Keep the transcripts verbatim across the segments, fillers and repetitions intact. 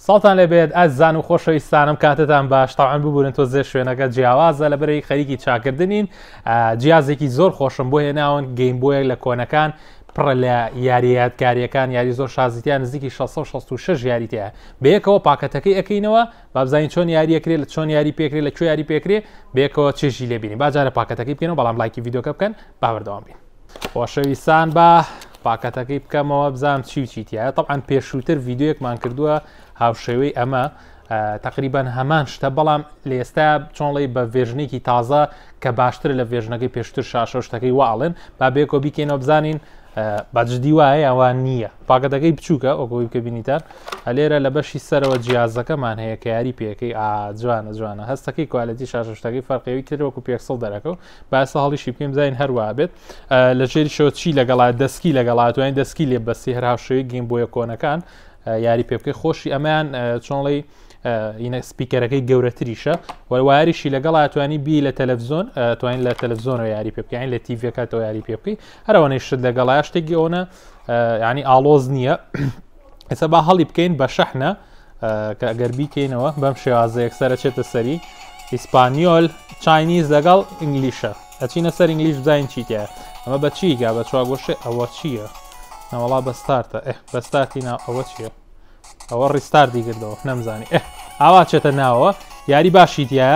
ساڵتان لەبێت ئەزان و خۆشەویستانم کاتتان باش تاوان ببوورن تۆزێ شوێنەکە جیاوازە لەبەرەی خەریکی چاکردنین جیازێکی زۆر خۆشم بۆ هێناون گەیم بۆیەک لە کۆنەکان پڕە لە یاریاتکاریەکان یاری زۆر شازیتیان نزیکی شەسە و شەست و شەش یاریتەیە بەیەکەوە پاکەتەکەی ئەەکەینەوە با بزانین چۆن یاریەکرێت لە چۆن یاری پێکرێت لە کوێ یاری پێکرێ بەیەکەوە چێژی لێبینی باجارە پاکەتەکەی بکەنەوە بەڵام لایکی ڤیدۆکە بکەن باوەڕدەوام بین خۆشەویستان بە پاکەتەکەی بکەمەوە بزانم چی و چیتیایە طبعاً پێشووتر ڤیدۆیەکمان کردووە هاوشێوەی ئەمە تقریبان هەمان شتە بەڵام لە ئێستا چۆنڵی بە ڤێژنێکی تازە کە باشتر لە ڤێژنەکەی پێشتر شاشە شتەکەی واڵن با بێکۆ بیکەینەوە بزانین باجددی وایە ئەوان نییە پاکەتەکەی بچووکە ئۆگۆی بکە بینیتان لێرە لە بەشی سەرەوە جیازەکەمان هەیە کە یاری پێەکەی ئاجوانە جوانە هەستەکەی کوالەتی شاشە شتەکەی فەرقەوەی ترەوەکو پێکسەڵ دەرەکە و باسە هەڵیشی بکەین بزانین هەروە بێت لە ژێری شەوە چی لەگەڵات دەسکی لەگەڵاتوانین دەسکی لێ بەسی هەر هاوشێوەی گەیم بۆیە کۆنەکان یاری پێ بکەی خۆشی ئەمان چۆنڵی اینە سپیکەرەکەی گەورەتریشە وەواریشی لەگەڵ ئاتوانی بی لە تەلەڤزۆن توانین لە تەلەڤزۆنەوە یاری پێ بکەین لە تیڤەکەتەوە یاری پێ بکەی هەرەوەی شت لەگەڵا شتێکی ئەوە ینی ئالۆز نییە ئێستا با هەڵی بکەین بە شەحنە کە ئەگەر بیکەینەوە بەم شێوازەیەک سەرە چێتە سەری ئیسپانیۆل چاینیز لەگەڵ ئینگلیشە ئەچینە سەر ئینگلیش بزانین چیتە ئەمە بە چیگا بە چواگۆشێ ئەوە چییە نەوەڵا بەستارتە بەستارتی ناو ئەوە چییە ئەوە ڕیستاردی کردەوە نەمزانی ئاوا چێتە ناوە یاری باشیتیایە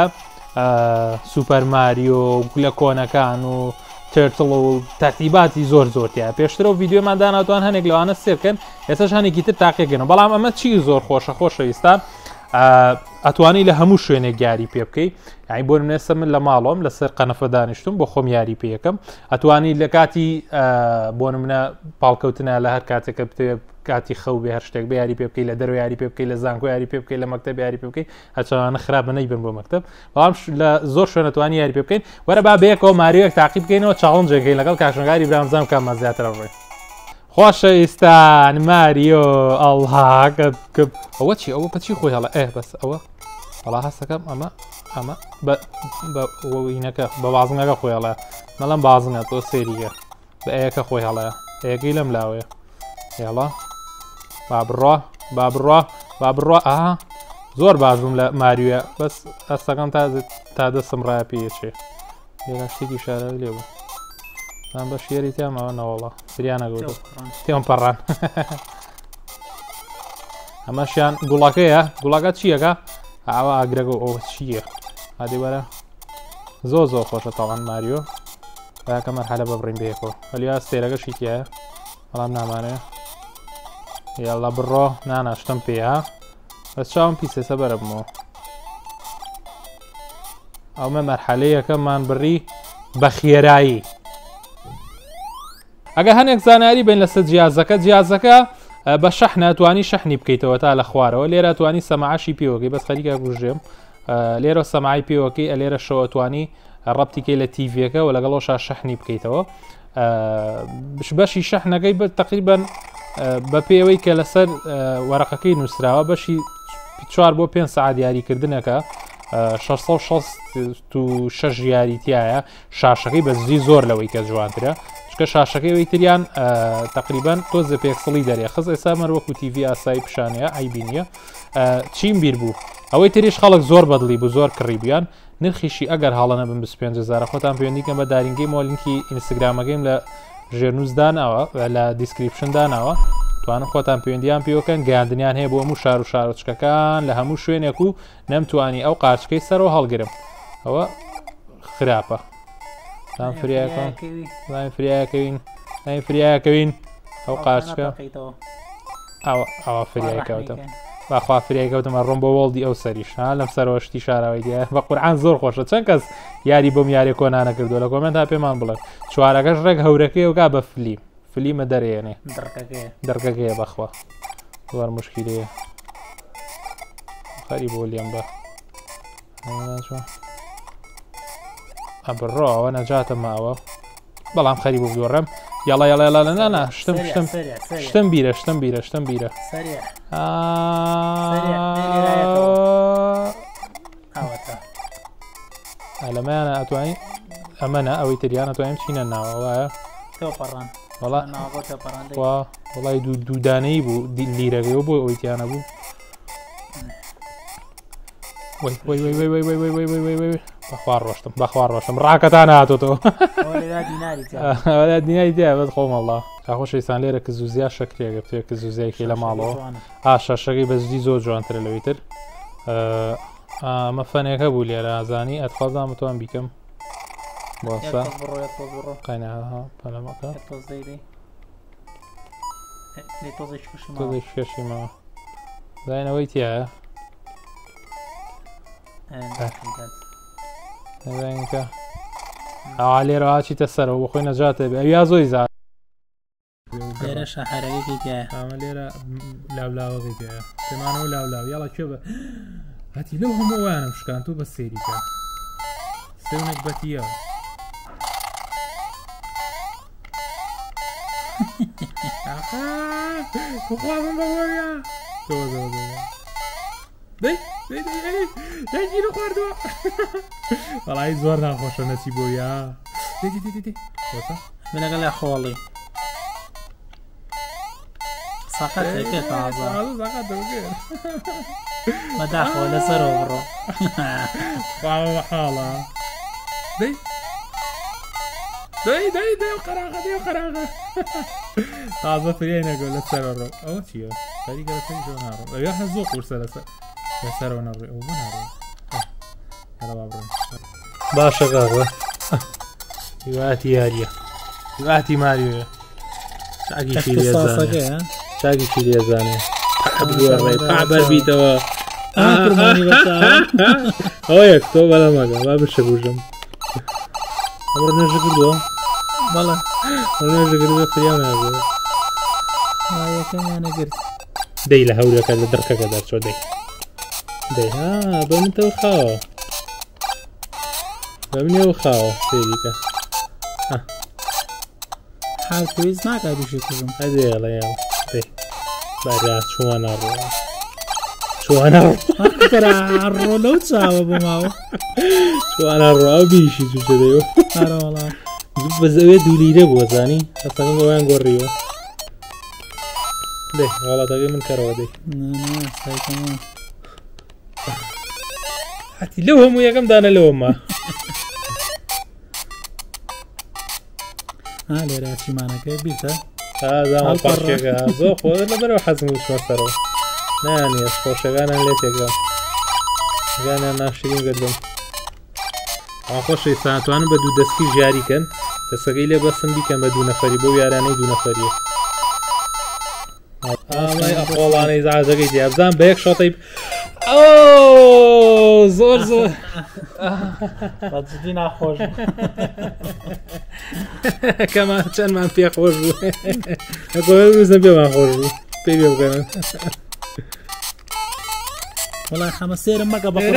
سوپەرماریۆ لە کۆنەکان و تێرتڵ و تەرتیباتی زۆر زۆرتیە پێشترە و ڤیددیۆمان داناتوان هەنێک لەوانە سێبکەن ئێستاش هەنێکی تر تاقیێکگەنەوە بەڵام ئەمە چی زۆر خۆشە خۆشەویستان ئەتوانی لە هەموو شوێنێک یاری پێ بکەیت یانی بۆ نمونێسە من لە ماڵۆم لەسەر قەنەفە دانیشتم بۆ خۆم یاری پێ یەکەم ئەتوانی لە کاتی بۆ نمونە پاڵکەوتنە لە هەر کاتێکە بتێ کاتی خەو بێ هەر شتێک بە یاری پێ بکەیت لە دەرەوە یاری پێ بکەیت لە زانکۆ یاری پێ بکەیت لە مەکتەب یاری پێ بکەیت هەچەوانە خراپە نەیبن بۆ مەکتەب بەڵام لە زۆر شوێنەتوانی یاری پێ بکەین وەرە با بەیەکەوە ماریۆیەک تاقی بکەینەوە چاڵنجێکەکەی لەگەڵ کاشنگاری برامزانم کاممان زیاتر ڕێ خۆشەویستان ماریۆ ئەڵها ئەوە چی ئەوە بەچی خۆی هەڵە ئێ بەس ئەوە بەڵا هەستەکەم ئەمە ئەمە بەینەکە بە بازنەکە خۆی هەڵە مەڵم بازنە تۆ سێریگە بە ئەیەکە خۆی هەڵەیە ئەیەکەی لەم لاوەیە هێڵە با بڕۆ با بڕۆ با بڕۆ ئاها زۆر باش بووم لە ماریوە بەس هەستەکەم تا دەستم ڕایە پێچێ لێرە شتێکی شارەوی لێ بوو ئەم بە شێری تیامەوە نەوەڵە فریانەگەوت تێم پەڕان ئەمەشیان گوڵەکەیە گوڵەکە چیەکە ئاوا ئاگرەگە ئەوە چییە ئادی وەرە زۆر زۆر خۆشە تاوان ماریۆ باکە مەرحەلە ببڕین بێکەوە هەلیا سێرەکەشی تایە بەڵام نامانەیە یاڵە بڕۆ ناناشتم پێیا بەس چاوم پیسێسە بەرە بمەوە ئەومە مەرحەلەیەکەمان بڕی بە خێرایی ئەگە هەنێک زانیاری بین لەسەر جیازەکە جیازەکە بە شەحنە توانی شەحنی بکەیتەوە تا لە خوارەوە لێرە توانی سەماعشی پێوەکەی بەس خەریکە گوژێم لێرە سەماعی پێوەکەی ئەلێرە شەوە توانی ڕەبتیکەی لە تیڤەکە و لەگەڵەوەش شەحنی بکەیتەوە بەشی شەحنەکەی بە تقریبان بە پێوەی کە لەسەر وەرەقەکەی نووسراوە بەشی چوار بۆ پێنج سەعات یاریکردنەکە شەش و شەست و شەش یاریتیایە شاشەکەی بەزی زۆر لەوەی کە جوانترە چکە شاشەکەی وەی تریان تقریبان تۆزە پێکسڵی دەرێ خز ئێستا مەروەکو تیڤ ئاسایی پیشانەیە ئایبینیە چیم بیر بوو ئەوەی تریش خەڵک زۆر بەدڵی بوو زۆر کڕیبیان نرخیشی ئەگەر هاڵە نەبن بە پێنج هەزار خۆتان پەیوەندیکەم بە دارینگەی مۆلینکی ئینستاگرامەکەیم لە ژێرنووسداناوە لە دیسکریپشنداناوە توانم خۆتان پەیوەندیان پێوەکەن گەیاندنیان هەیە بۆ هەموو شار و شارۆچکەکان لە هەموو شوێنێک و نەمتوانی ئەو قارچکەی سەرەوە هەڵگرم ئەوە خراپە دام فریاکەن دایم فریاکەوین دایم فریاکەوین ئەو قارچکە ئەوە فریاکەوتم باخوا فریاکەوتمە ڕۆم بۆ وەڵدی ئەو سەریش ها لەم سەرەوەشتی شاراوی دیە بە قورعان زۆر خۆشە چەند کەس یاری بۆم یاری کۆنانە کردو لە کۆمنت تا پێمان بڵێن چوارەکەش ڕێک هەورەکەی وگا بە فلیم فلیمە دەرێنێ دەرگەکەیە بەخوا زۆر مشکیلەیە خەری بۆ لێم بە ئەبڕۆ ئەوە نەجاتە ماوە بەڵام خەری بۆ گۆڕم یاڵا یاڵا یاڵا نانا شتم شتم شتم بیرە شتم بیرە شتم بیرە ئەلەمەیانە ئەتوانین ئەمەنە ئەوەی تریانە توانیم چینە ناوە وایە وڵای دوودانەی بوو لیرەکەی بۆ ئەوەی تیانە بوو وای وای وای وای وای وای وای وای وای وای بەخوا ڕۆشتم بەخوا ڕۆشتم ڕاکەتان هاتوتەوە دینای دیا بەس خۆمەڵا کاخۆشەویستان لێرە کە زوزیا شەکرێگە پێ کە زوزیایکی لە ماڵەوە ئاشە شەکەی بە زودی زۆر جوانترە لەوەی تر ئەمە فەنێکە بوو لێرە ئازانی ئەتخوازام بتوان بیکەم بۆسا قەینەها پەلەمەکە تۆزێکشیمەوە داینەوەی تایە نەزانکە ئەوا لێرەوە چیتە سەرەوە بۆ خۆی نەجاتێ بێ ئەویا زۆی زار لێرە شەحارەکەی تایە ئەمە لێرە لاولاوەکەی تایە پێمانەوە لاولاو یاڵە کوێ بە هەتی لەو هەموو وانم شکان تۆ بە سێریکە سێونێک بەتیە بخوازم بەوەیا دەی دەیگیرە خواردووە وەڵای زۆر ناخۆشە نەچی بۆیە من لەگەڵ لە خۆڵی ساقەتێکێ تازە بەداخۆ لەسەرەوە بڕۆ باوە حاڵە دەی دەی دەی دەی قەراغە دەی قەراغە تازە فریای نەگۆ لەسەرەوە ڕۆ ئەوە چییە؟ خەریکە لەسەری ژۆ ناڕۆ ئەویا هە زۆر قورسە لەسەر لەسەرەوە نەڕێ ئەو بناڕێ هەڵە با بڕۆین باشە قاغە هیواتی یاریە هیواتی ماریۆیە چاکیشی لێزانێ چاکیشی لێزانێ پابەر بیتەوە ئەوە یەک تۆ بەڵەمەگە با بشە بژم ئەمڕۆ نێژە کردووە بەڵێ نێژە کردووە فریان ناگێ یەکەمیانەگرت دەی لە هەورەکە لە دەرکەکە دەرچۆ دەی دەی ها بە منتەوە خاوە بە منێوە خاوە سێریکە حال پێویست ناکات دووشی کوژم هەدێڵە یاو دەی بارا چوانە ڕۆ چوانە ڕۆ لەو چاوە بۆ ماوە چوانە ڕۆ ئەو بیشی تووشە دەیەوە هەرەوەڵام بە زەوێ دوولیرە بووە زانی هەستەکەم بەوایان گۆڕیوە دەی غەڵەتەکەی من کەرەوە دەی هەتی لەو هەموو یەکەم دانە لەوەمە لێرە چیمانەکەی بیرتە ئازامان پاشێکە زۆر خۆ لەبەرەوە حەزم وچمە سەرەوە نانیە خۆشەکانان لێ تێکەم گانیان ناشرین گردم خۆشەویستان توانن بە دوو دەسکی ژیاریکەن دەسەکەی لێ بەسم بیکەن بە دوو نەفەری بۆ یارانەی دوو نەفەریە ئامای ئەقۆڵانەی زعجەکەی تێ بزان بە یەک شۆتەی ئەو زۆر زۆر بەجددی ناخۆش کەمان چەندمان پێ خۆش بوو ئەگۆزم پێمان خۆش بوو پێی پێ بکەن وڵای خەمە سێرم مەکە بە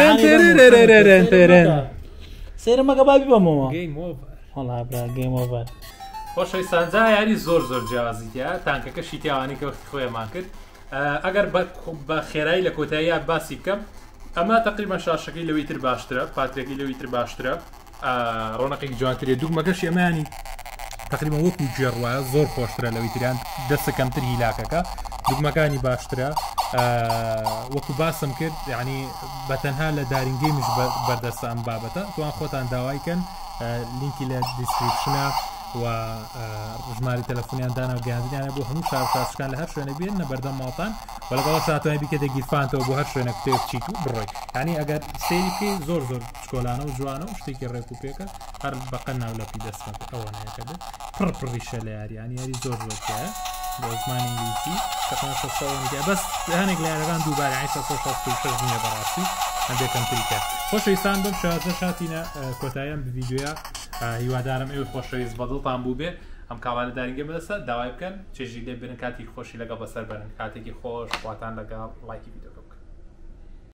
سێرم مەکە با بیبەمەوە وڵا برا گەیم ئۆڤەر خۆشەویستان جا یاری زۆر زۆر جیاوازیتە تانکەکەشی تیاوانی کە خۆیەمان کرد ئەگەر بە خێرایی لە کۆتاییە باسی بکەم ئەمە تقریبا شاشەکەی لەوەی تر باشترە پاترێکی لەوەی تر باشترە ڕۆنەقێکی جوانترێ دووگمەکەش ئەمانی تقریبا وەکو گێڕوایە زۆر خۆشترە لەوەی تریان دەستە کەمتر هیلاکەکە دووگمەکانی باشترە وەکو باسم کرد یعنی بەتەنها لە دارینگەیمش بەردەستە ئەم بابەتە توان خۆتان داوایکەن لینکی لە دیسکریپشنە و ژماری تەلەفۆنیان دانا و گەیاندنیانە بۆ هەموو شارسازشکان لە هەر شوێنە بێنە بەردەم ماڵتان و لەگەڵ شاتوانی بیکە دەگیرفانتەوە بۆ هەر شوێنە کتێب چیت و بڕۆی یعنی ئەگەر سێری پێی زۆر زۆر شکۆلانە و جوانە و شتێکی ڕێک و پێکە هەر بەقە ناولەپی دەستان ئەوانەیەکە پڕ پڕیشە لە یاری ینی یاری زۆر زۆرکایە بۆ زمانی ئینگلیسی تەقریبا بەس هەنێک لە یارەکان دووبارە نییە بەڕاستی هەندێکم تریکە خۆشەویستان بم شازە شاتینە کۆتاییان بە ڤیدیۆیە هیوادارم ئێوە خۆشەویست بەدڵتان بوو بێ ئەم کاوانە دارینگە بەدەستە داوای بکەن چێژی لێ برن کاتی خۆشی لەگەڵ بەسەر بەرن کاتێکی خۆش خواتان لەگەڵ لایکی ڤیدیۆ